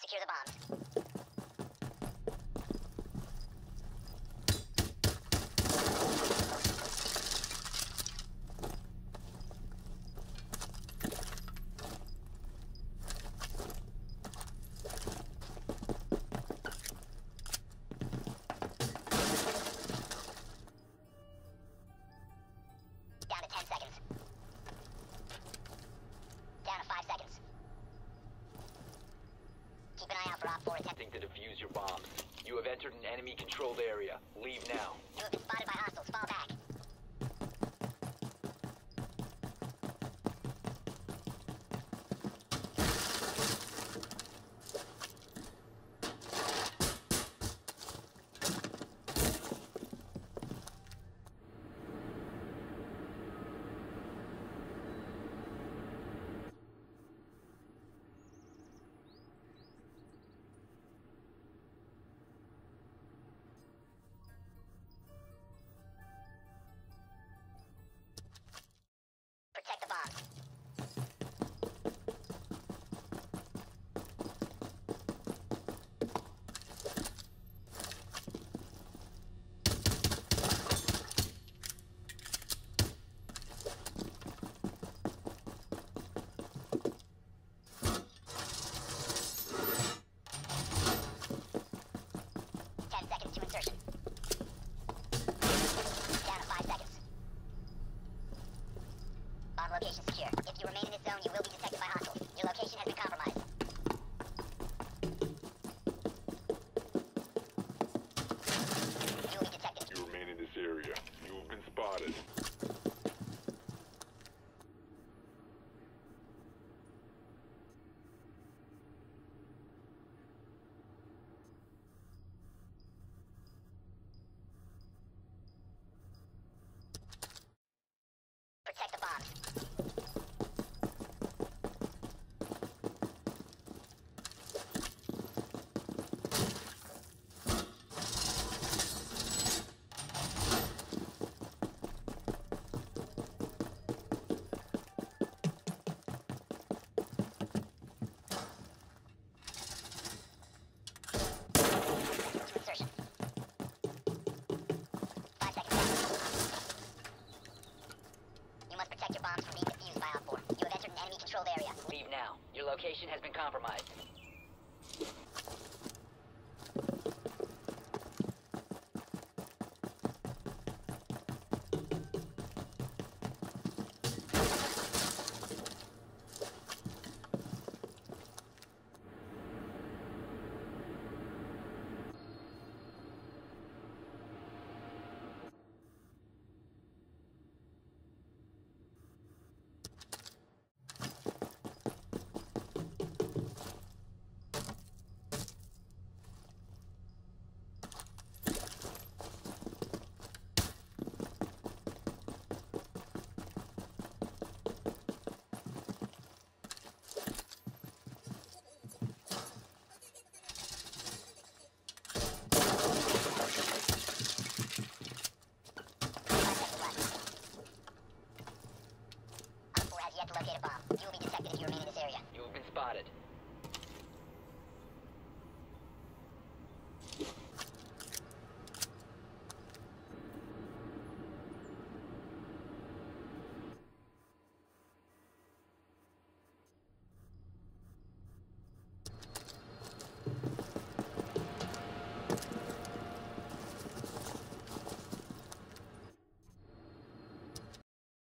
Secure the bombs. Down to 10 seconds. Down to 5 seconds. Keep an eye out for Op 4 attempting To defuse your bombs. You have entered an enemy-controlled area. Leave now. You have been spotted by hostiles. Fall back. Protect the bombs. Ten seconds to insertion. Down to 5 seconds. Bomb location secure. If you remain in this zone, you will be detected by hostiles. Your location has been compromised. You will be detected. You remain in this area. You have been spotted. Protect the bombs. To insertion. 5 seconds left. You must protect your bombs from being defused by Op 4. You have entered an enemy-controlled area. Leave now. Your location has been compromised.